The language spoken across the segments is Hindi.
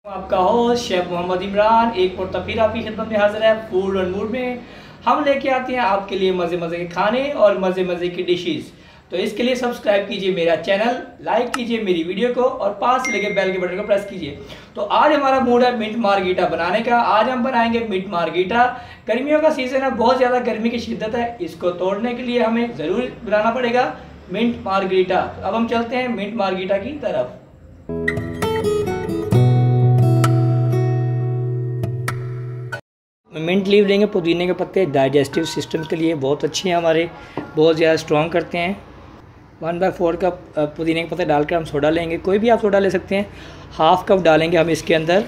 आपका होस्ट शेफ मोहम्मद इमरान एक और फिर आपकी खिदमत में हाजिर है फूड और मूड में। हम लेके आते हैं आपके लिए मज़े मज़े के खाने और मज़े मज़े की डिशेस। तो इसके लिए सब्सक्राइब कीजिए मेरा चैनल, लाइक कीजिए मेरी वीडियो को और पास से लेके बेल के बटन को प्रेस कीजिए। तो आज हमारा मूड है मिंट मार्गरीटा बनाने का। आज हम बनाएंगे मिंट मार्गरीटा। गर्मियों का सीज़न है, बहुत ज़्यादा गर्मी की शिद्दत है, इसको तोड़ने के लिए हमें ज़रूर बनाना पड़ेगा मिंट मार्गरीटा। अब हम चलते हैं मिंट मार्गरीटा की तरफ। मिंट लीव लेंगे, पुदीने के पत्ते डाइजेस्टिव सिस्टम के लिए बहुत अच्छे हैं, हमारे बहुत ज़्यादा स्ट्रॉन्ग करते हैं। 1/4 कप पुदीने के पत्ते डालकर हम सोडा लेंगे, कोई भी आप सोडा ले सकते हैं। हाफ़ कप डालेंगे हम इसके अंदर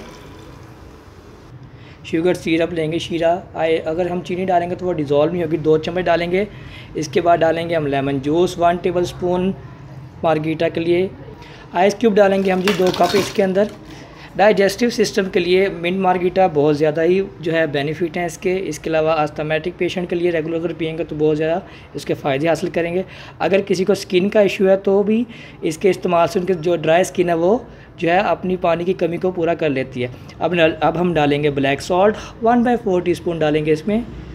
शुगर सिरप लेंगे, शीरा आए। अगर हम चीनी डालेंगे तो वो डिज़ोल्व नहीं होगी। 2 चम्मच डालेंगे। इसके बाद डालेंगे हम lemon juice 1 tablespoon margarita के लिए। आइस क्यूब डालेंगे हम जी 2 कप इसके अंदर। डाइजेस्टिव सिस्टम के लिए मिंट मार्गरीटा बहुत ज़्यादा ही जो है बेनिफिट हैं इसके अलावा अस्थमैटिक पेशेंट के लिए रेगुलर अगर पिएंगे तो बहुत ज़्यादा इसके फ़ायदे हासिल करेंगे। अगर किसी को स्किन का इशू है तो भी इसके इस्तेमाल से उनके जो ड्राई स्किन है वो जो है अपनी पानी की कमी को पूरा कर लेती है। अब हम डालेंगे ब्लैक सॉल्ट 1/4 टीस्पून डालेंगे इसमें।